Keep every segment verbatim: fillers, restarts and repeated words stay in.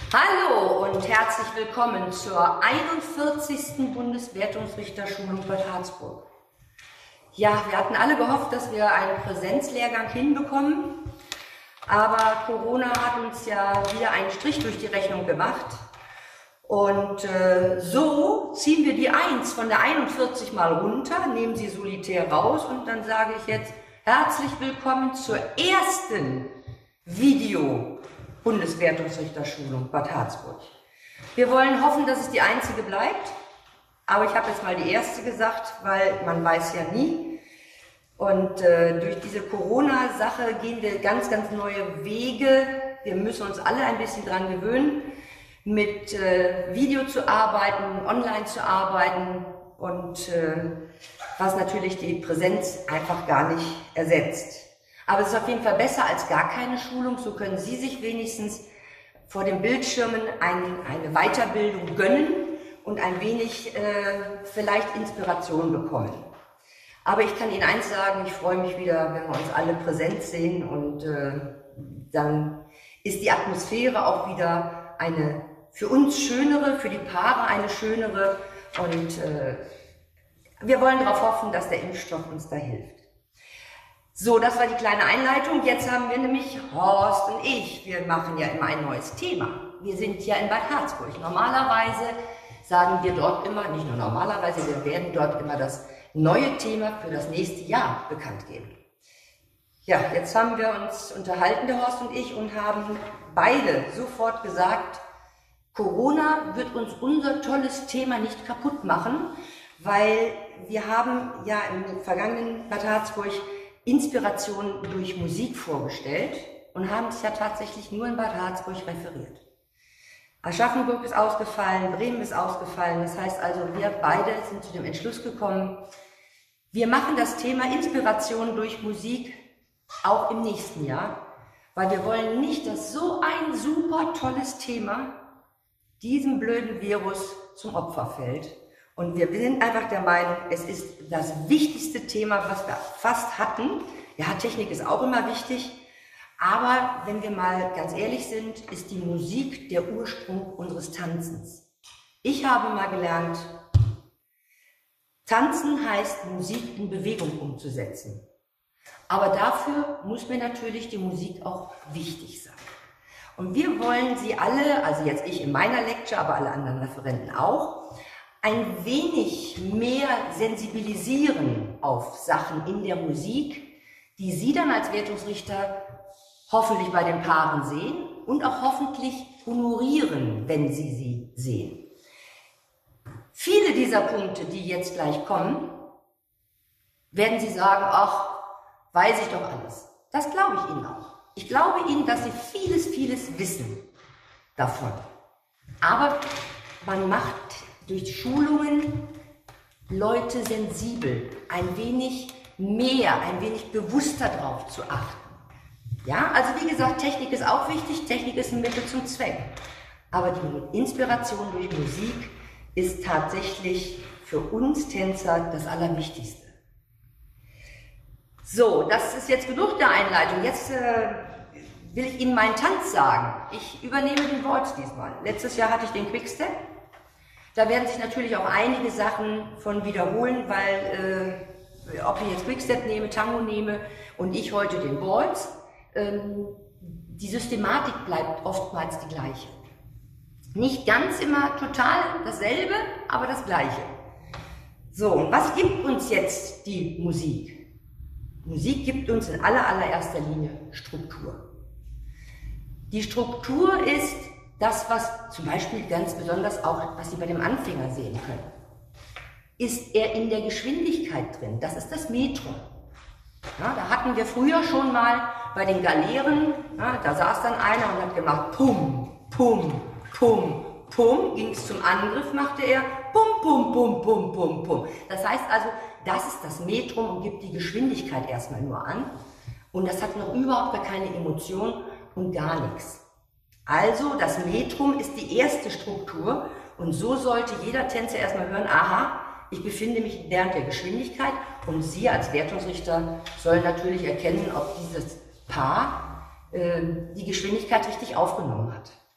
Hallo und herzlich willkommen zur einundvierzigsten Bundeswertungsrichterschulung Bad Harzburg. Ja, wir hatten alle gehofft, dass wir einen Präsenzlehrgang hinbekommen, aber Corona hat uns ja wieder einen Strich durch die Rechnung gemacht. Und äh, so ziehen wir die eins von der einundvierzig mal runter, nehmen sie solitär raus und dann sage ich jetzt herzlich willkommen zur ersten Video-Bundeswertungsrichterschulung Bad Harzburg. Wir wollen hoffen, dass es die einzige bleibt, aber ich habe jetzt mal die erste gesagt, weil man weiß ja nie. Und äh, durch diese Corona-Sache gehen wir ganz, ganz neue Wege. Wir müssen uns alle ein bisschen dran gewöhnen, mit äh, Video zu arbeiten, online zu arbeiten und äh, was natürlich die Präsenz einfach gar nicht ersetzt. Aber es ist auf jeden Fall besser als gar keine Schulung, so können Sie sich wenigstens vor den Bildschirmen ein, eine Weiterbildung gönnen und ein wenig äh, vielleicht Inspiration bekommen. Aber ich kann Ihnen eins sagen, ich freue mich wieder, wenn wir uns alle präsent sehen und äh, dann ist die Atmosphäre auch wieder eine für uns schönere, für die Paare eine schönere und äh, wir wollen darauf hoffen, dass der Impfstoff uns da hilft. So, das war die kleine Einleitung. Jetzt haben wir nämlich Horst und ich. Wir machen ja immer ein neues Thema. Wir sind ja in Bad Harzburg. Normalerweise sagen wir dort immer, nicht nur normalerweise, wir werden dort immer das neue Thema für das nächste Jahr bekannt geben. Ja, jetzt haben wir uns unterhalten, der Horst und ich, und haben beide sofort gesagt, Corona wird uns unser tolles Thema nicht kaputt machen, weil wir haben ja im vergangenen Bad Harzburg Inspiration durch Musik vorgestellt und haben es ja tatsächlich nur in Bad Harzburg referiert. Aschaffenburg ist ausgefallen, Bremen ist ausgefallen, das heißt also, wir beide sind zu dem Entschluss gekommen, wir machen das Thema Inspiration durch Musik auch im nächsten Jahr, weil wir wollen nicht, dass so ein super tolles Thema diesem blöden Virus zum Opfer fällt. Und wir sind einfach der Meinung, es ist das wichtigste Thema, was wir fast hatten. Ja, Technik ist auch immer wichtig, aber wenn wir mal ganz ehrlich sind, ist die Musik der Ursprung unseres Tanzens. Ich habe mal gelernt, Tanzen heißt, Musik in Bewegung umzusetzen. Aber dafür muss mir natürlich die Musik auch wichtig sein. Und wir wollen Sie alle, also jetzt ich in meiner Lecture, aber alle anderen Referenten auch, ein wenig mehr sensibilisieren auf Sachen in der Musik, die Sie dann als Wertungsrichter hoffentlich bei den Paaren sehen und auch hoffentlich honorieren, wenn Sie sie sehen. Viele dieser Punkte, die jetzt gleich kommen, werden Sie sagen, ach, weiß ich doch alles. Das glaube ich Ihnen auch. Ich glaube Ihnen, dass Sie vieles, vieles wissen davon. Aber man macht durch Schulungen Leute sensibel, ein wenig mehr, ein wenig bewusster darauf zu achten. Ja, also wie gesagt, Technik ist auch wichtig, Technik ist ein Mittel zum Zweck. Aber die Inspiration durch Musik ist tatsächlich für uns Tänzer das Allerwichtigste. So, das ist jetzt genug der Einleitung. Jetzt äh, will ich Ihnen meinen Tanz sagen. Ich übernehme den Waltz diesmal. Letztes Jahr hatte ich den Quickstep. Da werden sich natürlich auch einige Sachen von wiederholen, weil äh, ob ich jetzt Quickstep nehme, Tango nehme und ich heute den Waltz, ähm, die Systematik bleibt oftmals die gleiche. Nicht ganz immer total dasselbe, aber das Gleiche. So, und was gibt uns jetzt die Musik? Musik gibt uns in aller, allererster Linie Struktur. Die Struktur ist das, was zum Beispiel ganz besonders auch, was Sie bei dem Anfänger sehen können. Ist er in der Geschwindigkeit drin? Das ist das Metrum. Ja, da hatten wir früher schon mal bei den Galeeren, ja, da saß dann einer und hat gemacht Pum, Pum, Pum, Pum, ging es zum Angriff, machte er Pum, Pum, Pum, Pum, Pum, Pum. Das heißt also, das ist das Metrum und gibt die Geschwindigkeit erstmal nur an. Und das hat noch überhaupt gar keine Emotion und gar nichts. Also das Metrum ist die erste Struktur und so sollte jeder Tänzer erstmal hören, aha, ich befinde mich während der Geschwindigkeit und Sie als Wertungsrichter sollen natürlich erkennen, ob dieses Paar äh, die Geschwindigkeit richtig aufgenommen hat.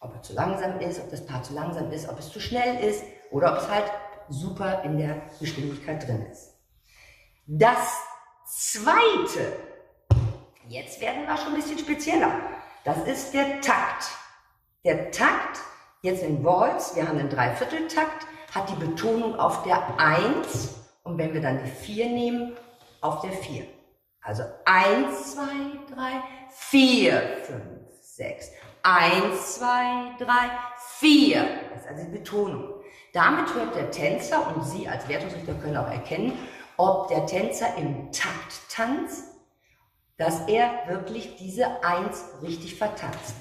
Ob er zu langsam ist, ob das Paar zu langsam ist, ob es zu schnell ist oder ob es halt super in der Geschwindigkeit drin ist. Das Zweite, jetzt werden wir schon ein bisschen spezieller, das ist der Takt. Der Takt, jetzt in Waltz, wir haben einen Dreivierteltakt, hat die Betonung auf der eins und wenn wir dann die vier nehmen, auf der vier. Also eins, zwei, drei, vier, fünf, sechs. eins, zwei, drei, vier. Das ist also die Betonung. Damit hört der Tänzer, und Sie als Wertungsrichter können auch erkennen, ob der Tänzer im Takt tanzt, dass er wirklich diese eins richtig vertanzt.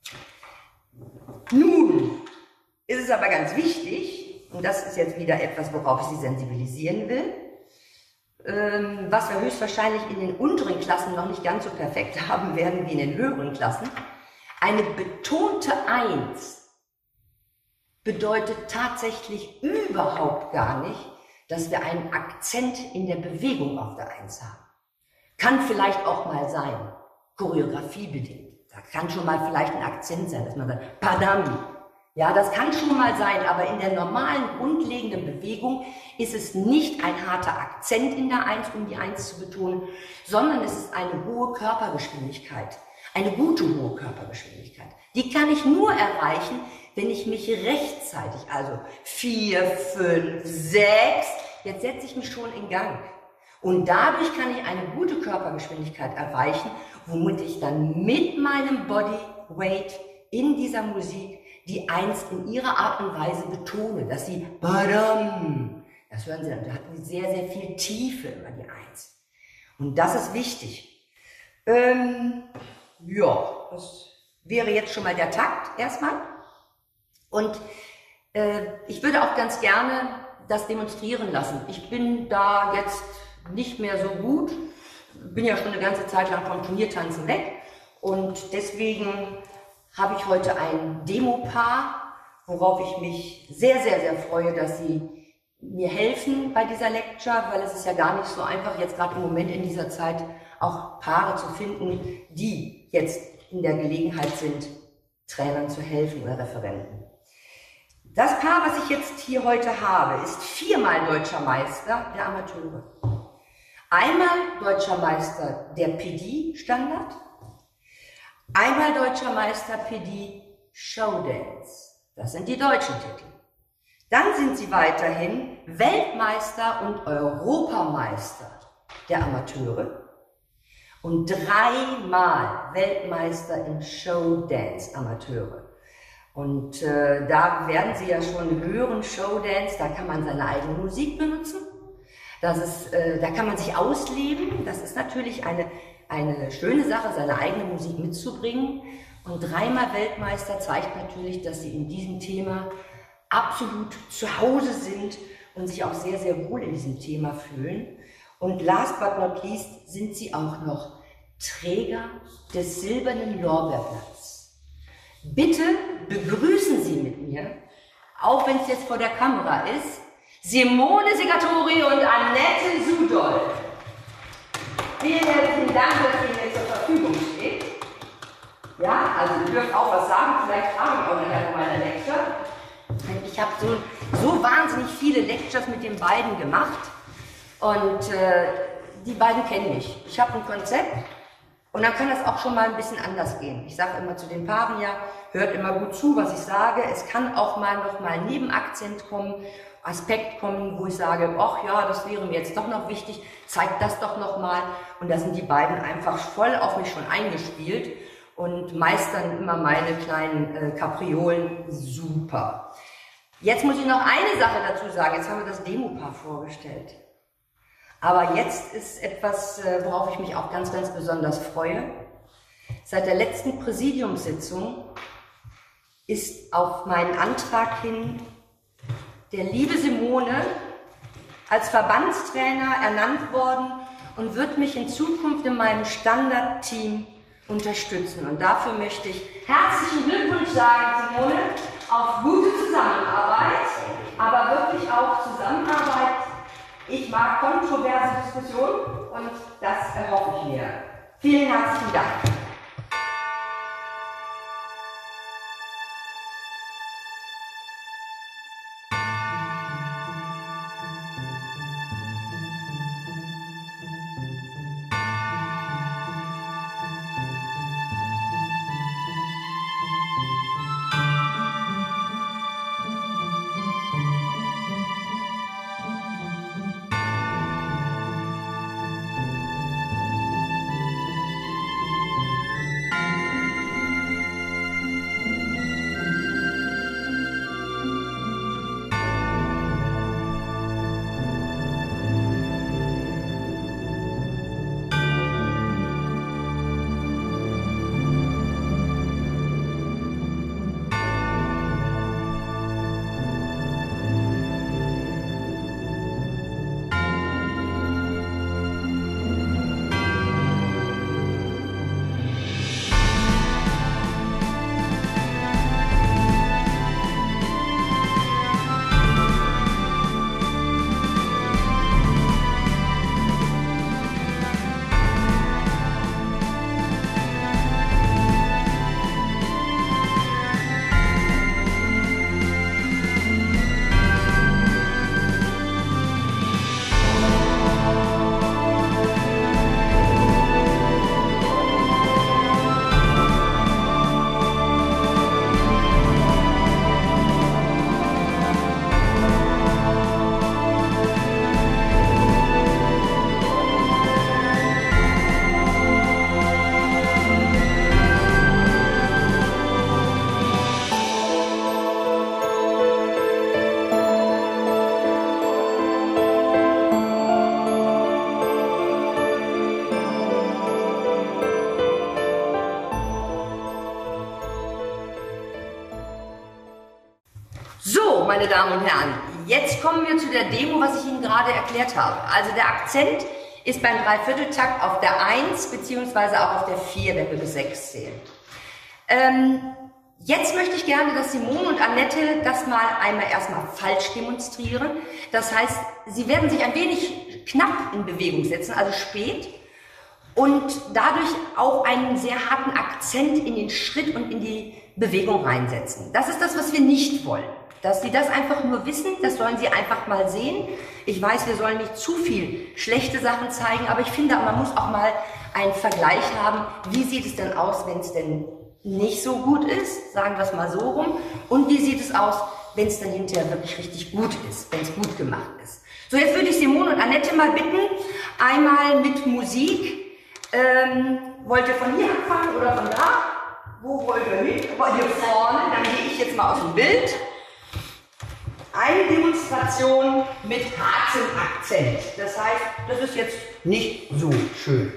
Nun ist es aber ganz wichtig, und das ist jetzt wieder etwas, worauf ich Sie sensibilisieren will, ähm, was wir höchstwahrscheinlich in den unteren Klassen noch nicht ganz so perfekt haben werden wie in den höheren Klassen. Eine betonte eins bedeutet tatsächlich überhaupt gar nicht, dass wir einen Akzent in der Bewegung auf der eins haben. Kann vielleicht auch mal sein, choreografiebedingt. Da kann schon mal vielleicht ein Akzent sein, dass man sagt, Padam. Ja, das kann schon mal sein, aber in der normalen, grundlegenden Bewegung ist es nicht ein harter Akzent in der eins, um die eins zu betonen, sondern es ist eine hohe Körpergeschwindigkeit. Eine gute hohe Körpergeschwindigkeit. Die kann ich nur erreichen, wenn ich mich rechtzeitig, also vier, fünf, sechs, jetzt setze ich mich schon in Gang. Und dadurch kann ich eine gute Körpergeschwindigkeit erreichen, womit ich dann mit meinem Bodyweight in dieser Musik die Eins in ihrer Art und Weise betone, dass sie badam, das hören Sie dann, da hat sie sehr, sehr viel Tiefe immer die Eins. Und das ist wichtig. Ähm, ja, das wäre jetzt schon mal der Takt erstmal. Und äh, ich würde auch ganz gerne das demonstrieren lassen. Ich bin da jetzt nicht mehr so gut, bin ja schon eine ganze Zeit lang vom Turniertanzen weg und deswegen habe ich heute ein Demo-Paar, worauf ich mich sehr, sehr, sehr freue, dass Sie mir helfen bei dieser Lecture, weil es ist ja gar nicht so einfach, jetzt gerade im Moment in dieser Zeit auch Paare zu finden, die jetzt in der Gelegenheit sind, Trainern zu helfen oder Referenten. Das Paar, was ich jetzt hier heute habe, ist viermal Deutscher Meister der Amateure. Einmal Deutscher Meister der P D-Standard, einmal Deutscher Meister P D Showdance. Das sind die deutschen Titel. Dann sind sie weiterhin Weltmeister und Europameister der Amateure und dreimal Weltmeister im Showdance Amateure. Und äh, da werden Sie ja schon hören, Showdance, da kann man seine eigene Musik benutzen. Das ist, äh, da kann man sich ausleben. Das ist natürlich eine, eine schöne Sache, seine eigene Musik mitzubringen. Und dreimal Weltmeister zeigt natürlich, dass Sie in diesem Thema absolut zu Hause sind und sich auch sehr, sehr wohl in diesem Thema fühlen. Und last but not least sind Sie auch noch Träger des Silbernen Lorbeerblatts. Bitte begrüßen Sie mit mir, auch wenn es jetzt vor der Kamera ist, Simone Segatori und Annette Sudol. Vielen herzlichen Dank, dass ihr mir zur Verfügung steht. Ja, also ihr dürft auch was sagen, vielleicht fragen auch nachher noch meine Lecture. Ich habe so, so wahnsinnig viele Lectures mit den beiden gemacht und äh, die beiden kennen mich. Ich habe ein Konzept und dann kann das auch schon mal ein bisschen anders gehen. Ich sage immer zu den Paaren, ja, hört immer gut zu, was ich sage. Es kann auch mal noch mal ein Nebenakzent kommen, Aspekt kommen, wo ich sage, ach ja, das wäre mir jetzt doch noch wichtig, zeigt das doch noch mal. Und da sind die beiden einfach voll auf mich schon eingespielt und meistern immer meine kleinen äh, Kapriolen super. Jetzt muss ich noch eine Sache dazu sagen. Jetzt haben wir das Demo-Paar vorgestellt. Aber jetzt ist etwas, äh, worauf ich mich auch ganz, ganz besonders freue. Seit der letzten Präsidiumssitzung ist auf meinen Antrag hin der liebe Simone als Verbandstrainer ernannt worden und wird mich in Zukunft in meinem Standardteam unterstützen. Und dafür möchte ich herzlichen Glückwunsch sagen, Simone, auf gute Zusammenarbeit, aber wirklich auch Zusammenarbeit. Ich mag kontroverse Diskussionen und das erhoffe ich mir. Vielen herzlichen Dank. So, meine Damen und Herren, jetzt kommen wir zu der Demo, was ich Ihnen gerade erklärt habe. Also der Akzent ist beim Dreivierteltakt auf der eins beziehungsweise auch auf der vier, wenn wir bis sechs zählen. Ähm, jetzt möchte ich gerne, dass Simone und Annette das mal einmal erstmal falsch demonstrieren. Das heißt, sie werden sich ein wenig knapp in Bewegung setzen, also spät, und dadurch auch einen sehr harten Akzent in den Schritt und in die Bewegung reinsetzen. Das ist das, was wir nicht wollen. Dass Sie das einfach nur wissen, das sollen Sie einfach mal sehen. Ich weiß, wir sollen nicht zu viel schlechte Sachen zeigen, aber ich finde, man muss auch mal einen Vergleich haben. Wie sieht es denn aus, wenn es denn nicht so gut ist? Sagen wir es mal so rum. Und wie sieht es aus, wenn es dann hinterher wirklich richtig gut ist, wenn es gut gemacht ist? So, jetzt würde ich Simone und Annette mal bitten, einmal mit Musik. Ähm, wollt ihr von hier anfangen oder von da? Wo wollt ihr hin? Aber hier vorne, dann gehe ich jetzt mal aus dem Bild. Eine Demonstration mit hartem Akzent. Das heißt, das ist jetzt nicht so schön.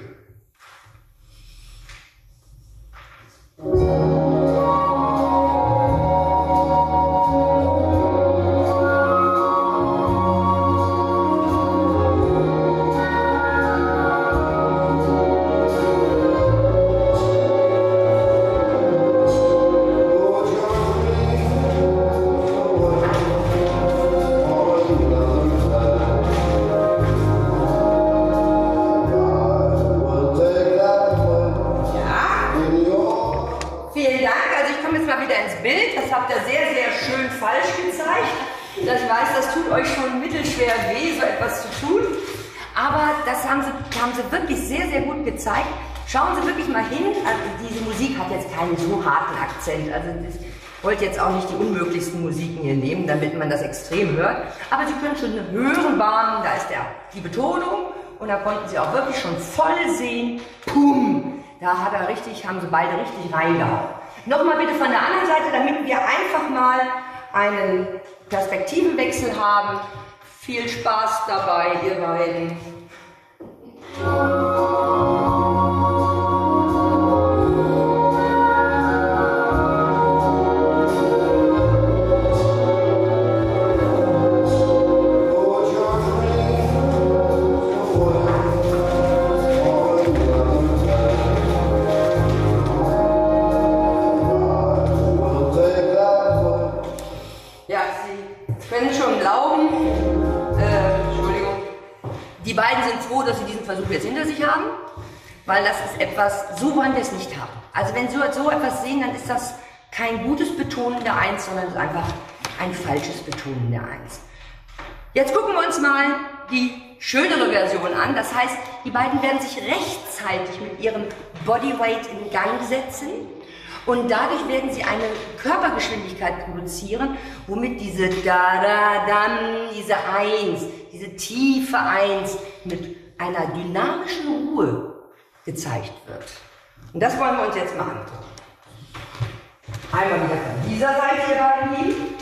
Gezeigt. Schauen Sie wirklich mal hin, also diese Musik hat jetzt keinen so harten Akzent, also ich wollte jetzt auch nicht die unmöglichsten Musiken hier nehmen, damit man das extrem hört, aber Sie können schon hören, Bahn, da ist der, die Betonung und da konnten Sie auch wirklich schon voll sehen, pum, da hat er richtig, haben Sie beide richtig reingehauen. Nochmal bitte von der anderen Seite, damit wir einfach mal einen Perspektivenwechsel haben. Viel Spaß dabei, ihr beiden. Die beiden sind froh, dass sie diesen Versuch jetzt hinter sich haben, weil das ist etwas, so wollen wir es nicht haben. Also wenn Sie so etwas sehen, dann ist das kein gutes Betonen der Eins, sondern es ist einfach ein falsches Betonen der Eins. Jetzt gucken wir uns mal die schönere Version an. Das heißt, die beiden werden sich rechtzeitig mit ihrem Bodyweight in Gang setzen und dadurch werden sie eine Körpergeschwindigkeit produzieren, womit diese Da-Da-Dam, diese Eins, diese tiefe Eins mit einer dynamischen Ruhe gezeigt wird. Und das wollen wir uns jetzt mal angucken. Einmal wieder von dieser Seite, ihr beiden Lieben.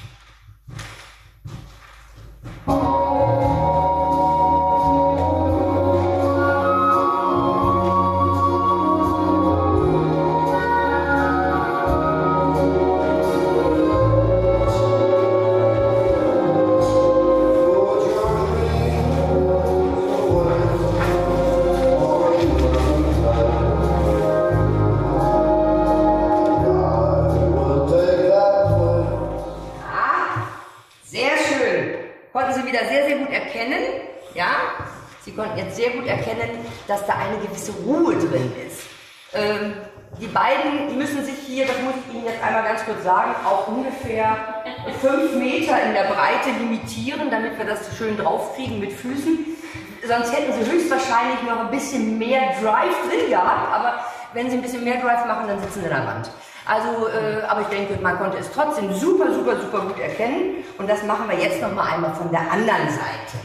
Sie konnten jetzt sehr gut erkennen, dass da eine gewisse Ruhe drin ist. Ähm, die beiden müssen sich hier, das muss ich Ihnen jetzt einmal ganz kurz sagen, auf ungefähr fünf Meter in der Breite limitieren, damit wir das schön draufkriegen mit Füßen. Sonst hätten sie höchstwahrscheinlich noch ein bisschen mehr Drive drin gehabt, aber wenn sie ein bisschen mehr Drive machen, dann sitzen sie in der Wand. Also, äh, aber ich denke, man konnte es trotzdem super, super, super gut erkennen. Und das machen wir jetzt noch mal einmal von der anderen Seite.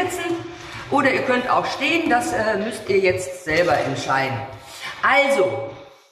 hinsetzen oder ihr könnt auch stehen, das äh, müsst ihr jetzt selber entscheiden. Also,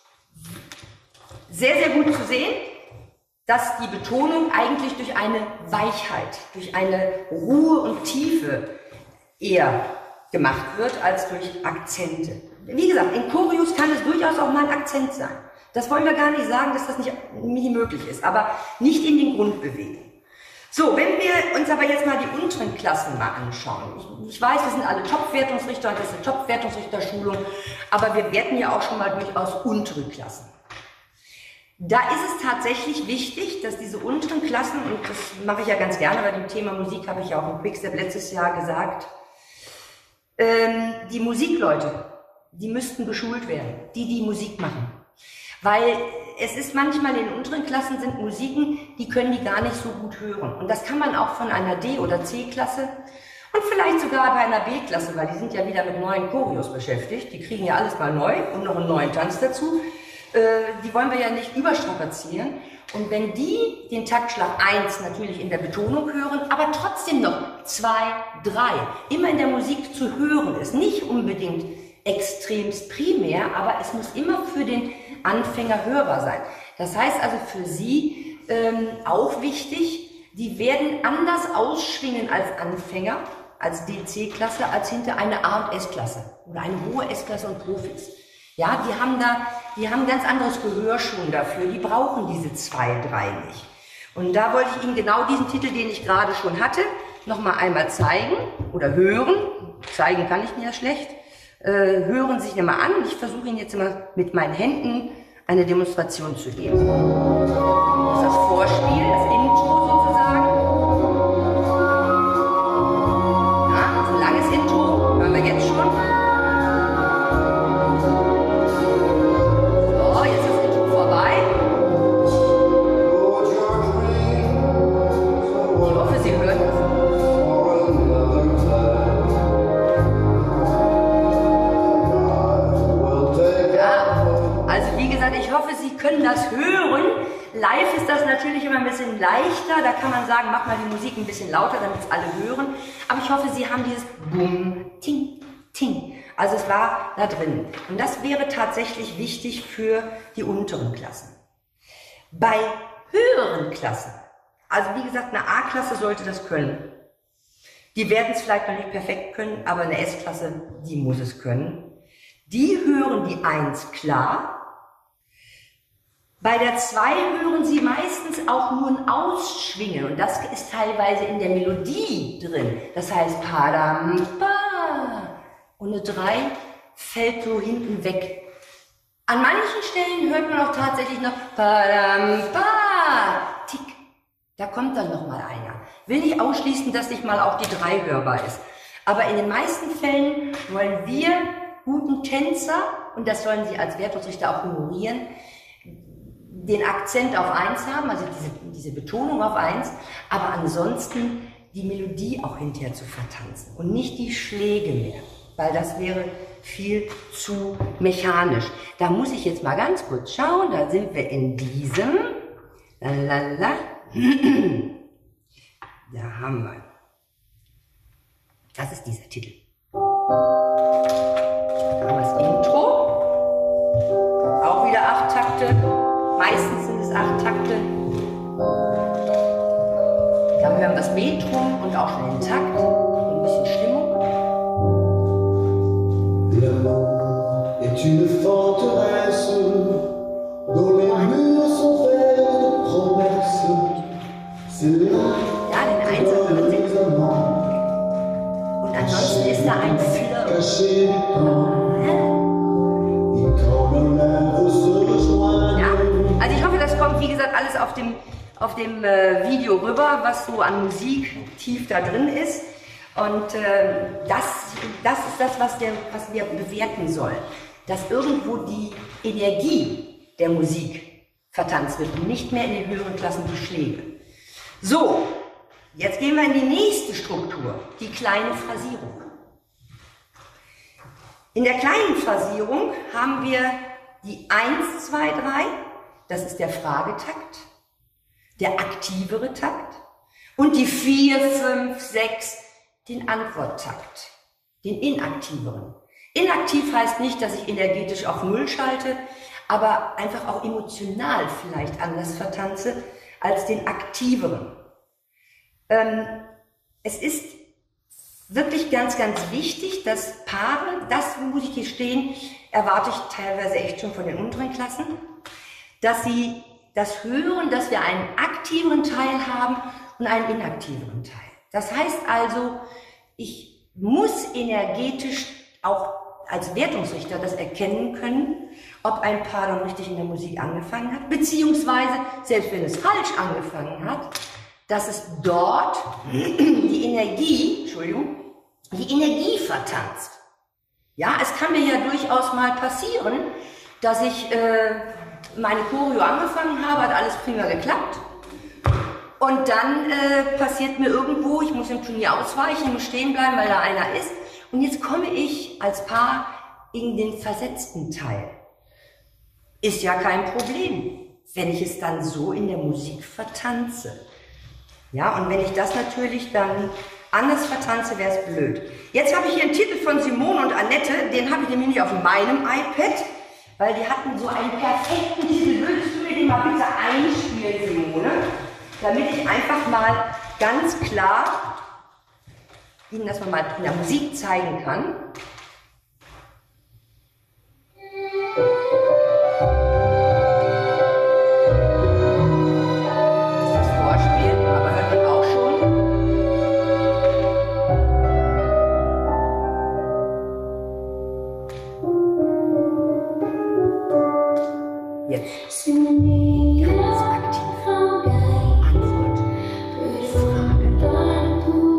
sehr, sehr gut zu sehen, dass die Betonung eigentlich durch eine Weichheit, durch eine Ruhe und Tiefe eher gemacht wird als durch Akzente. Wie gesagt, in Choreos kann es durchaus auch mal ein Akzent sein. Das wollen wir gar nicht sagen, dass das nicht, nicht möglich ist, aber nicht in den Grundbewegungen. So, wenn wir uns aber jetzt mal die unteren Klassen mal anschauen. Ich, ich weiß, wir sind alle Top-Wertungsrichter und das ist eine Top-Wertungsrichterschulung, aber wir werten ja auch schon mal durchaus untere Klassen. Da ist es tatsächlich wichtig, dass diese unteren Klassen, und das mache ich ja ganz gerne bei dem Thema Musik, habe ich ja auch im Quickstep letztes Jahr gesagt, ähm, die Musikleute, die müssten geschult werden, die die Musik machen. Weil es ist manchmal in den unteren Klassen sind Musiken, die können die gar nicht so gut hören. Und das kann man auch von einer D- oder C-Klasse und vielleicht sogar bei einer B-Klasse, weil die sind ja wieder mit neuen Choreos beschäftigt. Die kriegen ja alles mal neu und noch einen neuen Tanz dazu. Äh, die wollen wir ja nicht überstrapazieren. Und wenn die den Taktschlag eins natürlich in der Betonung hören, aber trotzdem noch zwei, drei, immer in der Musik zu hören ist, nicht unbedingt extremst primär, aber es muss immer für den Anfänger hörbar sein. Das heißt also für Sie ähm, auch wichtig, die werden anders ausschwingen als Anfänger, als D C-Klasse, als hinter eine A- und S-Klasse oder eine hohe S-Klasse und Profis. Ja, die haben da, die haben ganz anderes Gehör schon dafür, die brauchen diese zwei, drei nicht. Und da wollte ich Ihnen genau diesen Titel, den ich gerade schon hatte, nochmal einmal zeigen oder hören. Zeigen kann ich mir ja schlecht. Äh, hören Sie sich mal an. Ich versuche Ihnen jetzt immer mit meinen Händen eine Demonstration zu geben. Das ist das Vorspiel, das Intro sozusagen. Ja, das ist ein langes Intro, hören wir jetzt schon. So, jetzt ist das Intro vorbei. Ich hoffe, Sie hören das. Ich hoffe, Sie können das hören. Live ist das natürlich immer ein bisschen leichter. Da kann man sagen, mach mal die Musik ein bisschen lauter, damit es alle hören. Aber ich hoffe, Sie haben dieses Bum, Ting, Ting. Also es war da drin. Und das wäre tatsächlich wichtig für die unteren Klassen. Bei höheren Klassen, also wie gesagt, eine A-Klasse sollte das können. Die werden es vielleicht noch nicht perfekt können, aber eine S-Klasse, die muss es können. Die hören die eins klar. Bei der zwei hören Sie meistens auch nur ein Ausschwingen und das ist teilweise in der Melodie drin. Das heißt Padam, Pa. Und eine drei fällt so hinten weg. An manchen Stellen hört man auch tatsächlich noch Padam, Pa. Tick. Da kommt dann noch mal einer. Will nicht ausschließen, dass nicht mal auch die drei hörbar ist. Aber in den meisten Fällen wollen wir guten Tänzer, und das sollen Sie als Wertungsrichter auch honorieren, den Akzent auf eins haben, also diese, diese Betonung auf eins, aber ansonsten die Melodie auch hinterher zu vertanzen und nicht die Schläge mehr, weil das wäre viel zu mechanisch. Da muss ich jetzt mal ganz kurz schauen, da sind wir in diesem, lalala, da haben wir, das ist dieser Titel. Da haben wir das Intro, auch wieder acht Takte. Meistens sind es acht Takte. Dann hören wir das Metrum und auch schon den Takt und ein bisschen Stimmung. L'amour est une forteresse dont les murs sont faits de promesses. C'est là ja, den Einser hören Sie. Und ansonsten ist da ein Flow. Ja, also ich hoffe, das kommt, wie gesagt, alles auf dem, auf dem äh, Video rüber, was so an Musik tief da drin ist. Und äh, das, das ist das, was, der, was wir bewerten sollen. Dass irgendwo die Energie der Musik vertanzt wird und nicht mehr in den höheren Klassen die Schläge. So, jetzt gehen wir in die nächste Struktur, die kleine Phrasierung. In der kleinen Phrasierung haben wir die eins, zwei, drei, das ist der Fragetakt, der aktivere Takt und die vier, fünf, sechs, den Antworttakt, den inaktiveren. Inaktiv heißt nicht, dass ich energetisch auf Null schalte, aber einfach auch emotional vielleicht anders vertanze als den aktiveren. Ähm, es ist wirklich ganz, ganz wichtig, dass Paare, das, wo sie hier stehen, erwarte ich teilweise echt schon von den unteren Klassen, dass sie das hören, dass wir einen aktiveren Teil haben und einen inaktiveren Teil. Das heißt also, ich muss energetisch auch als Wertungsrichter das erkennen können, ob ein Paar dann richtig in der Musik angefangen hat, beziehungsweise, selbst wenn es falsch angefangen hat, dass es dort die Energie, Entschuldigung, die Energie vertanzt. Ja, es kann mir ja durchaus mal passieren, dass ich äh, meine Choreo angefangen habe, hat alles prima geklappt. Und dann äh, passiert mir irgendwo, ich muss im Turnier ausweichen, muss stehen bleiben, weil da einer ist. Und jetzt komme ich als Paar in den versetzten Teil. Ist ja kein Problem, wenn ich es dann so in der Musik vertanze. Ja, und wenn ich das natürlich dann anders vertanze, wäre es blöd. Jetzt habe ich hier einen Titel von Simone und Annette, den habe ich nämlich nicht auf meinem iPad, weil die hatten so einen perfekten Titel. Würdest du mir den mal bitte einspielen, Simone? Damit ich einfach mal ganz klar Ihnen das mal in der Musik zeigen kann. Das ist das Vorspiel, aber hört man auch schon. Jetzt. Ganz aktiv. Antwort. Frage.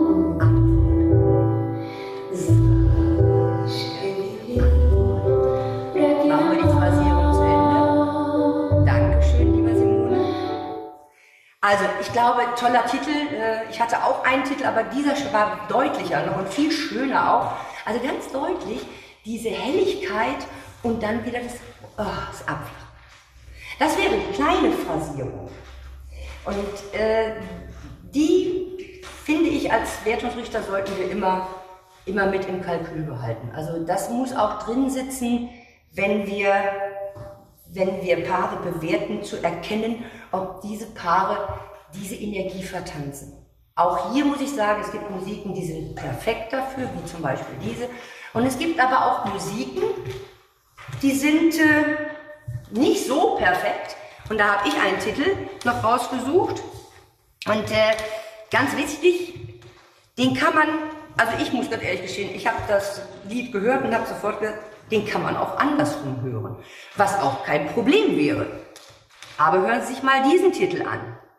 Machen wir die Phrasierung zu Ende. Dankeschön, lieber Simone. Also, ich glaube, toller Titel. Ich hatte auch einen Titel, aber dieser war deutlicher noch und viel schöner auch. Also ganz deutlich diese Helligkeit und dann wieder das, oh, das Abflachen. Das wäre eine kleine Phrasierung. Und äh, die, finde ich, als Wertungsrichter sollten wir immer, immer mit im Kalkül behalten. Also das muss auch drin sitzen, wenn wir, wenn wir Paare bewerten, zu erkennen, ob diese Paare diese Energie vertanzen. Auch hier muss ich sagen, es gibt Musiken, die sind perfekt dafür, wie zum Beispiel diese. Und es gibt aber auch Musiken, die sind äh, nicht so perfekt. Und da habe ich einen Titel noch rausgesucht. Und äh, ganz wichtig, den kann man, also ich muss ganz ehrlich gestehen, ich habe das Lied gehört und habe sofort gesagt, den kann man auch andersrum hören. Was auch kein Problem wäre. Aber hören Sie sich mal diesen Titel an.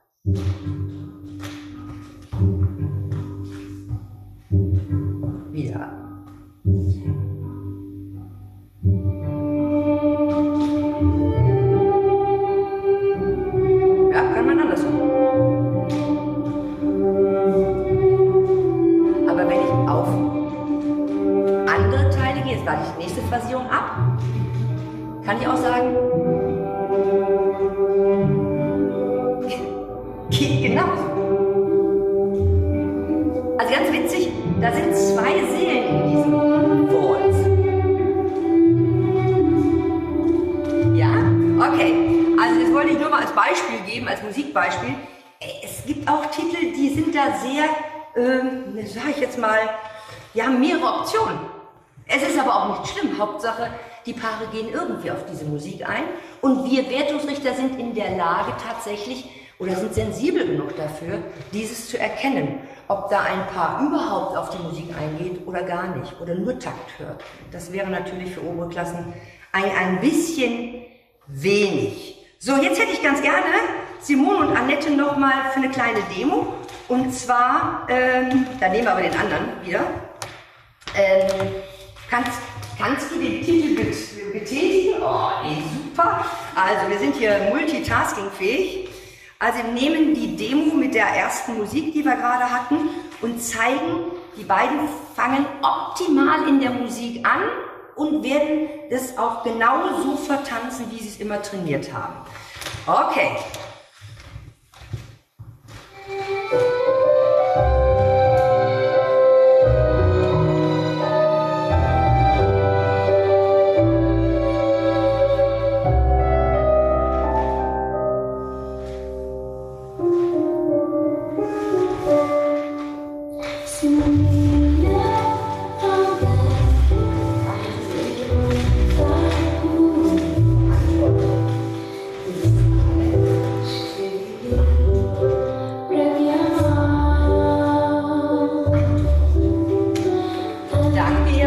Wieder. Ja, kann man andersrum. Aber wenn ich auf andere Teile gehe, jetzt warte ich die nächste Phrasierung ab, kann ich auch sagen, geht genauso. Also ganz witzig, da sind zwei Seelen in diesem Wort. Ja? Okay. Also das wollte ich nur mal als Beispiel geben, als Musikbeispiel. Es gibt auch Titel, die sind da sehr, ähm, sage ich jetzt mal, die haben mehrere Optionen. Es ist aber auch nicht schlimm. Hauptsache, die Paare gehen irgendwie auf diese Musik ein. Und wir Wertungsrichter sind in der Lage tatsächlich, oder sind sensibel genug dafür, dieses zu erkennen. Ob da ein Paar überhaupt auf die Musik eingeht oder gar nicht. Oder nur Takt hört. Das wäre natürlich für obere Klassen ein, ein bisschen wenig. So, jetzt hätte ich ganz gerne Simone und Annette nochmal für eine kleine Demo. Und zwar, ähm, da nehmen wir aber den anderen wieder. Ähm, kannst, kannst du den Titel bet betätigen? Oh, nee, super. Also, wir sind hier multitaskingfähig. Also, wir nehmen die Demo mit der ersten Musik, die wir gerade hatten, und zeigen, die beiden fangen optimal in der Musik an und werden das auch genau so vertanzen, wie sie es immer trainiert haben. Okay.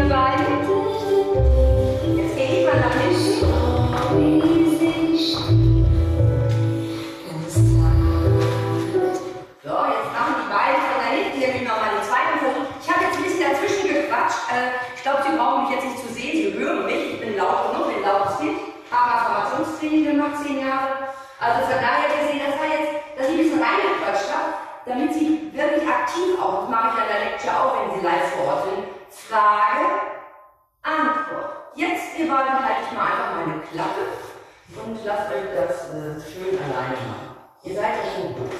beiden. Jetzt gehe ich mal nach hinten. So, jetzt machen die beiden von da hinten nämlich nochmal den zweiten Versuch. Ich habe jetzt ein bisschen dazwischen gequatscht. Ich glaube, Sie brauchen mich jetzt nicht zu sehen. Sie hören mich. Ich bin laut genug, bin ein lautes Kind. Habe Formationstraining gemacht, zehn Jahre. Also von daher gesehen, das war jetzt, dass ich ein bisschen reingequatscht habe, damit Sie wirklich aktiv auch, das mache ich an der Lecture auch, wenn Sie live vor Ort sind, Frage, Antwort. Jetzt, ihr beiden, halte ich mal einfach meine Klappe und lasst euch das äh, schön alleine machen. Ihr seid ja schon gut.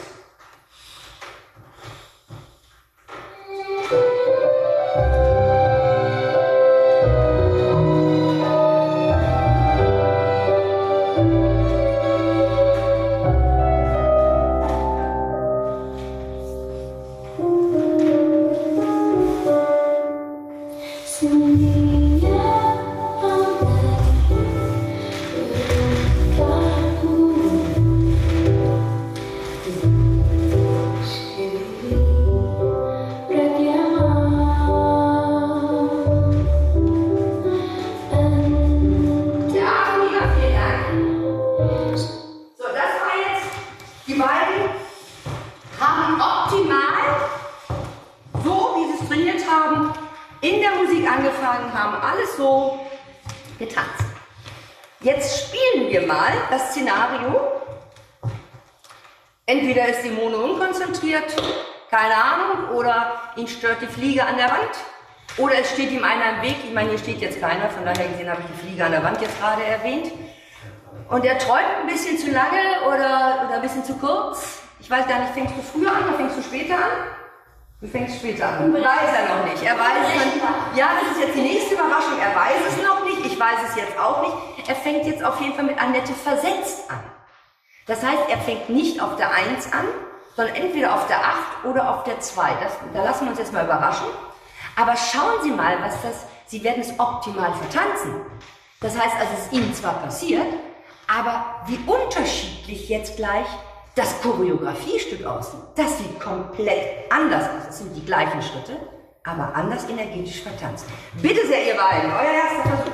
Das Szenario, entweder ist die Mono unkonzentriert, keine Ahnung, oder ihn stört die Fliege an der Wand, oder es steht ihm einer im Weg. Ich meine, hier steht jetzt keiner, von daher gesehen habe ich die Fliege an der Wand jetzt gerade erwähnt. Und er träumt ein bisschen zu lange oder, oder ein bisschen zu kurz. Ich weiß gar nicht, fängst du früher an oder fängst du später an? Du fängst später an. Weiß er noch nicht. Er weiß es noch nicht. Ja, das ist jetzt die nächste Überraschung. Er weiß es noch nicht. Ich weiß es jetzt auch nicht. Er fängt jetzt auf jeden Fall mit Annette versetzt an. Das heißt, er fängt nicht auf der eins an, sondern entweder auf der acht oder auf der zwei. Das, da lassen wir uns jetzt mal überraschen. Aber schauen Sie mal, was das, Sie werden es optimal vertanzen. Das heißt also, es ist Ihnen zwar passiert, aber wie unterschiedlich jetzt gleich das Choreografiestück aussieht. Das sieht komplett anders aus. Es sind die gleichen Schritte, aber anders energetisch vertanzt. Bitte sehr, ihr beiden, euer erster Versuch.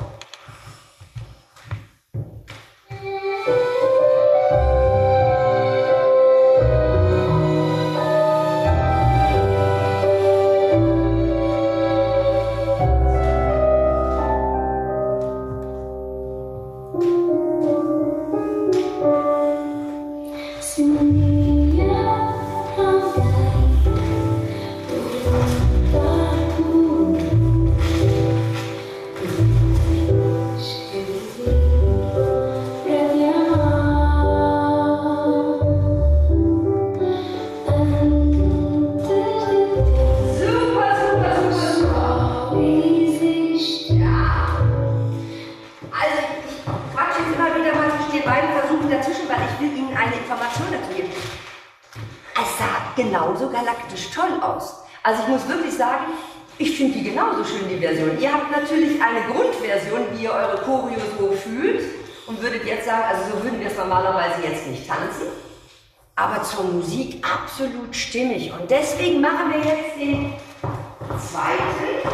Genauso galaktisch toll aus. Also ich muss wirklich sagen, ich finde die genauso schön, die Version. Ihr habt natürlich eine Grundversion, wie ihr eure Choreo so fühlt und würdet jetzt sagen, also so würden wir es normalerweise jetzt nicht tanzen, aber zur Musik absolut stimmig. Und deswegen machen wir jetzt den zweiten,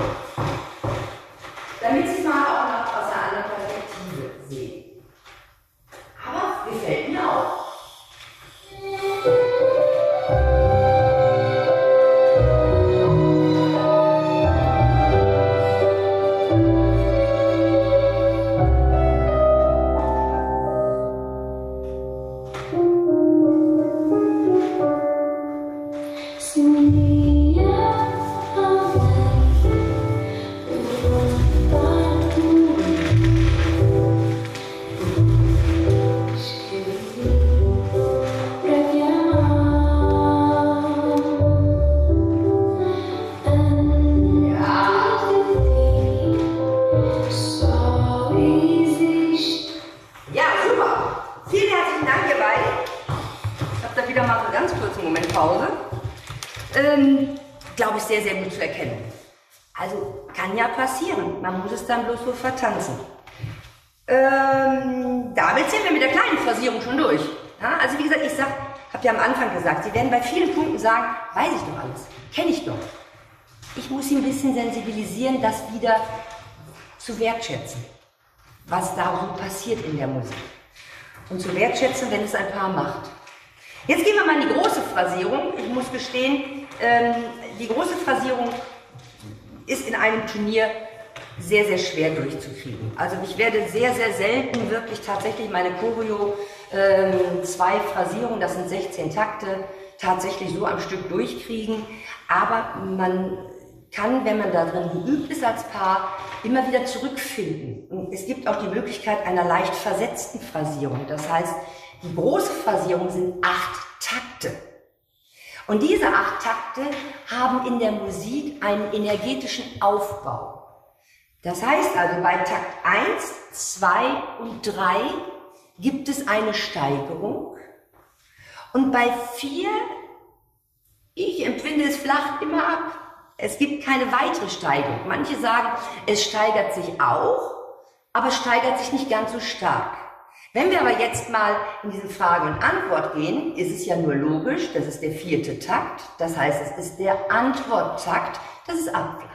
damit Sie es mal auch noch aus einer anderen Perspektive sehen. Aber gefällt mir auch. Sehr, sehr gut zu erkennen. Also kann ja passieren, man muss es dann bloß so vertanzen. Ähm, damit sind wir mit der kleinen Phrasierung schon durch. Ja, also wie gesagt, ich habe ja am Anfang gesagt, Sie werden bei vielen Punkten sagen, weiß ich doch alles, kenne ich doch. ich muss sie ein bisschen sensibilisieren, das wieder zu wertschätzen, was da so passiert in der Musik. Und zu wertschätzen, wenn es ein Paar macht. Jetzt gehen wir mal in die große Phrasierung. Ich muss gestehen, ähm, die große Phrasierung ist in einem Turnier sehr, sehr schwer durchzukriegen. Also ich werde sehr, sehr selten wirklich tatsächlich meine Choreo, ähm, zwei Phrasierungen, das sind sechzehn Takte, tatsächlich so am Stück durchkriegen. Aber man kann, wenn man da drin geübt ist als Paar, immer wieder zurückfinden. Und es gibt auch die Möglichkeit einer leicht versetzten Phrasierung. Das heißt, die große Phrasierung sind acht Takte. Und diese acht Takte haben in der Musik einen energetischen Aufbau. Das heißt also, bei Takt eins, zwei und drei gibt es eine Steigerung. Und bei vier, ich empfinde es flacht immer ab. Es gibt keine weitere Steigerung. Manche sagen, es steigert sich auch, aber steigert sich nicht ganz so stark. Wenn wir aber jetzt mal in diese Frage und Antwort gehen, ist es ja nur logisch, das ist der vierte Takt. Das heißt, es ist der Antworttakt, dass es abflacht.